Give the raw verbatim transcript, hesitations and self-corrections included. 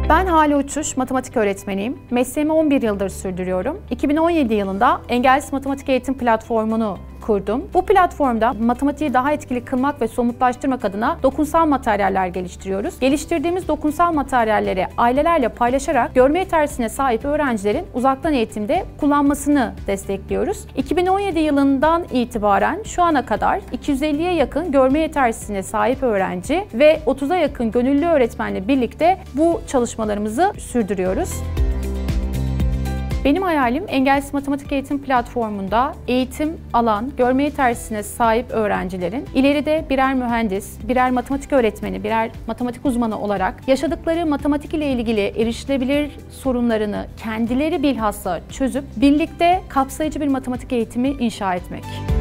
Ben Hale Uçuş, matematik öğretmeniyim. Mesleğimi on bir yıldır sürdürüyorum. iki bin on yedi yılında Engelsiz Matematik Eğitim Platformu'nu kurdum. Bu platformda matematiği daha etkili kılmak ve somutlaştırmak adına dokunsal materyaller geliştiriyoruz. Geliştirdiğimiz dokunsal materyalleri ailelerle paylaşarak görme yetersine sahip öğrencilerin uzaktan eğitimde kullanmasını destekliyoruz. iki bin on yedi yılından itibaren şu ana kadar iki yüz elliye yakın görme yetersine sahip öğrenci ve otuza yakın gönüllü öğretmenle birlikte bu çalışmalarımızı sürdürüyoruz. Benim hayalim Engelsiz Matematik Eğitim Platformu'nda eğitim alan, görme yetersine sahip öğrencilerin ileride birer mühendis, birer matematik öğretmeni, birer matematik uzmanı olarak yaşadıkları matematik ile ilgili erişilebilir sorunlarını kendileri bilhassa çözüp birlikte kapsayıcı bir matematik eğitimi inşa etmek.